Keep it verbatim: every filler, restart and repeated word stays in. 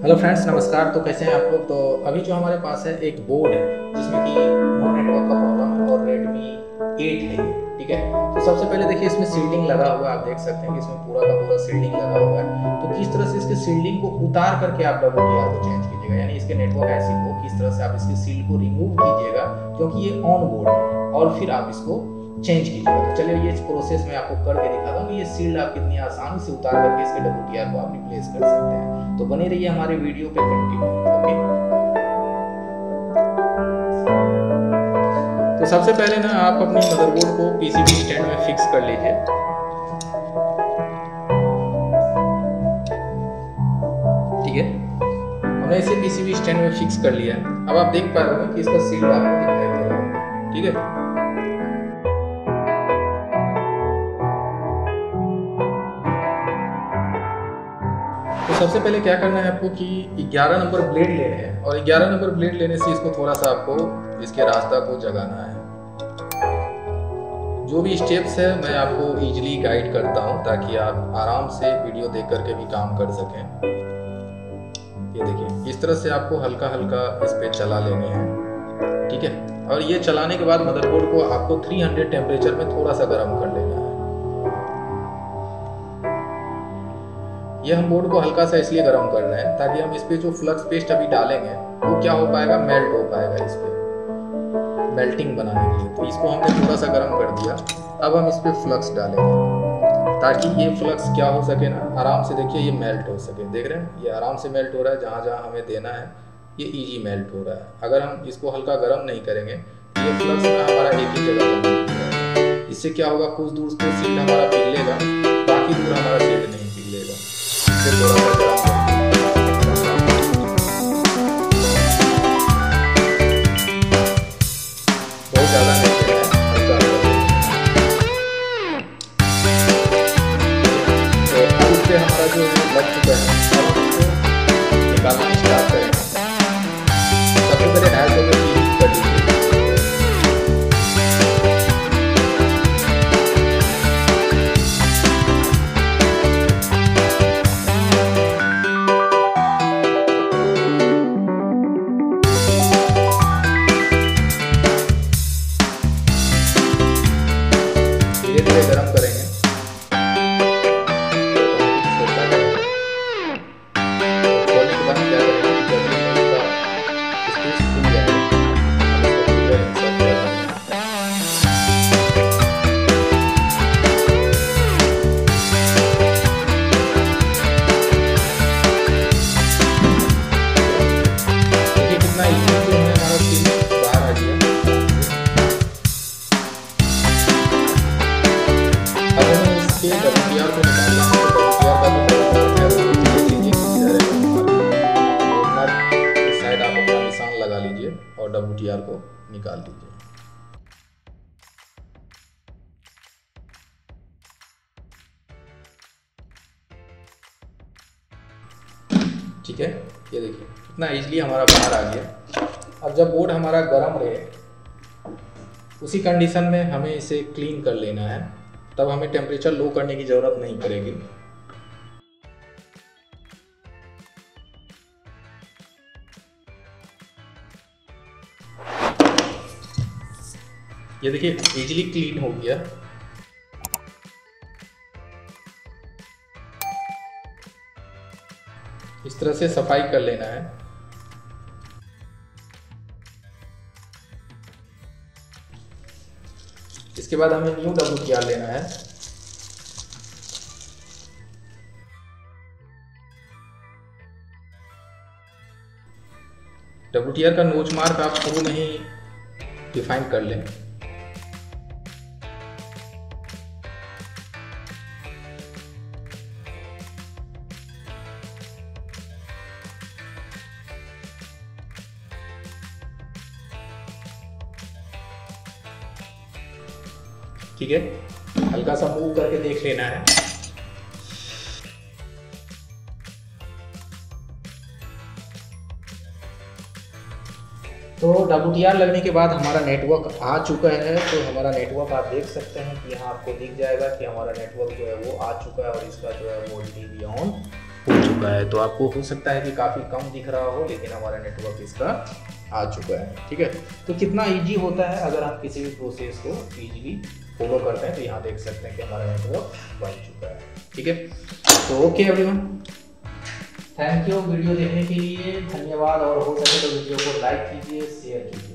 Hello friends, नमस्कार। तो कैसे हैं आप लोग। तो अभी जो हमारे पास है एक बोर्ड है जिसमें कि नो नेटवर्क का प्रॉब्लम है और रेडमी एट है ये, ठीक है। तो सबसे पहले देखिए इसमें शील्डिंग लगा हुआ है, आप देख सकते हैं कि इसमें पूरा का पूरा शील्डिंग लगा हुआ है। तो किस तरह से इसके शील्डिंग को उतार करके आप डब्ल्यूटीआर को चेंज कीजिएगा, यानी इसके नेटवर्क ऐसी हो किस तरह से आप इसके शील्ड को रिमूव कीजिएगा, क्योंकि ये ऑन बोर्ड है, और फिर आप इसको चेंज कीजिएगा। तो चलिए ये प्रोसेस मैं आपको करके दिखाता हूँ कि ये शील्ड आप कितनी आसानी से उतार करके इसके डब्ल्यूटीआर को आप रिप्लेस कर सकते हैं। तो बने रहिए हमारे वीडियो पे कंटिन्यू। ओके, तो सबसे पहले ना आप अपनी मदरबोर्ड को पीसीबी स्टैंड में फिक्स कर लीजिए। ठीक है, हमने इसे पीसीबी स्टैंड में फिक्स कर लिया है। अब आप देख पा रहे हो कि इसका शील्ड आपको दिखाई दे रहा है। ठीक है, तो सबसे पहले क्या करना है आपको कि ग्यारह नंबर ब्लेड लेने हैं, और ग्यारह नंबर ब्लेड लेने से इसको थोड़ा सा आपको इसके रास्ता को जगाना है। जो भी स्टेप्स है मैं आपको इजीली गाइड करता हूं ताकि आप आराम से वीडियो देख करके भी काम कर सकें। ये देखिए इस तरह से आपको हल्का हल्का इस पे चला लेने हैं। ठीक है, और ये चलाने के बाद मदरबोर्ड को आपको तीन सौ टेम्परेचर में थोड़ा सा गर्म कर लेना है। ये हम बोर्ड को हल्का सा इसलिए गर्म कर रहे हैं ताकि हम इस पे जो फ्लक्स पेस्ट अभी डालेंगे वो क्या हो पाएगा, मेल्ट हो पाएगा इस पे, मेल्टिंग बनाने के लिए। तो इसको हमने थोड़ा सा गर्म कर दिया। अब हम इस पे फ्लक्स डालेंगे ताकि ये फ्लक्स क्या हो सके ना, आराम से देखिए ये मेल्ट हो सके। देख रहे हैं ये आराम से मेल्ट हो रहा है, जहाँ जहाँ हमें देना है ये ईजी मेल्ट हो रहा है। अगर हम इसको हल्का गर्म नहीं करेंगे ये फ्लक्स में हमारा एक ही जगह जमा हो जाएगा। इससे क्या होगा, कुछ दूर को शील्ड हमारा पिघलेगा, बाकी दूर हमारा शील्ड नहीं पिघलेगा। थोड़ा सा बहुत ज्यादा नहीं है, हल्का तो अब इससे हमारा जो लग चुका है अब उसको निकालना स्टार्ट करेंगे। सबसे पहले हैश को हीट कर लीजिए। गरम करेंगे खोलने के बाद क्या करेंगे, जब इसका स्पेस खुल जाएगा हम इसको पूरा इंसर्ट कर देंगे। देखिए कितना इजी जो है हमारा शील्ड बाहर आ गया। अब हमें इसके डब्ल्यूटीआर को निकालना है। तो डब्ल्यूटीआर का जो कॉर्नर है वो देख लीजिए किधर है। कॉर्नर इस साइड आप अपना निशान लगा लीजिए और डब्ल्यूटीआर को निकाल लीजिए। ठीक है, ये देखिए कितना इजीली हमारा बाहर आ गया। अब जब बोर्ड हमारा गर्म रहे उसी कंडीशन में हमें इसे क्लीन कर लेना है, तब हमें टेम्परेचर लो करने की ज़रूरत नहीं पड़ेगी। ये देखिए इजीली क्लीन हो गया। इस तरह से सफाई कर लेना है। इसके बाद हमें न्यू डब्ल्यूटीआर लेना है। डब्ल्यूटीआर का नोच मार्क आप शुरू में ही डिफाइन कर लें। ठीक है, हल्का सा मूव करके देख लेना है। तो डब्ल्यूटीआर लगने के बाद हमारा नेटवर्क आ चुका है। तो हमारा नेटवर्क आप देख सकते हैं कि यहाँ आपको दिख जाएगा कि हमारा नेटवर्क जो है वो आ चुका है और इसका जो है वो टीवी ऑन हो चुका है। तो आपको हो सकता है कि काफ़ी कम दिख रहा हो, लेकिन हमारा नेटवर्क इसका आ चुका है। ठीक है, तो कितना इजी होता है अगर हम किसी भी प्रोसेस को इजीली फॉलो करते हैं। तो यहाँ देख सकते हैं कि हमारा नेटवर्क बन चुका है। ठीक है, तो okay everyone, thank you video देखने के लिए, धन्यवाद। और हो सके तो वीडियो को लाइक कीजिए, शेयर कीजिए।